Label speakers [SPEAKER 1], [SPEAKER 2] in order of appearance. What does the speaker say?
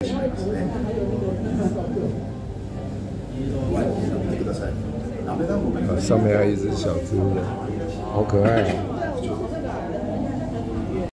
[SPEAKER 1] 上面还有一只小猪的，好可爱啊！